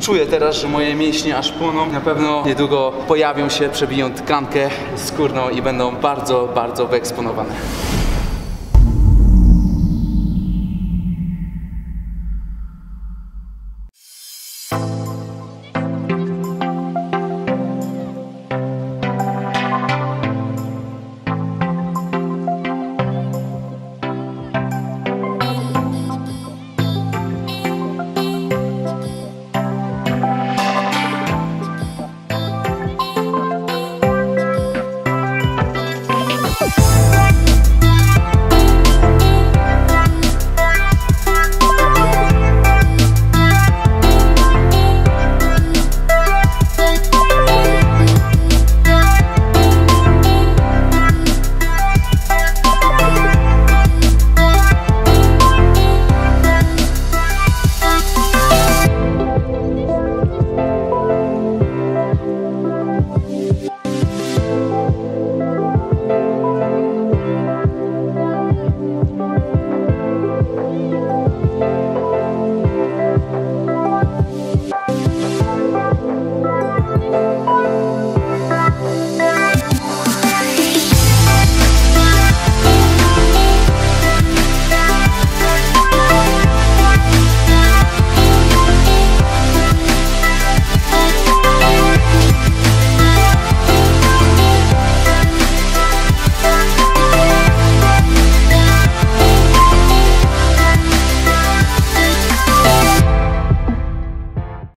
Czuję teraz, że moje mięśnie aż płoną. Na pewno niedługo pojawią się, przebiją tkankę skórną i będą bardzo, bardzo wyeksponowane.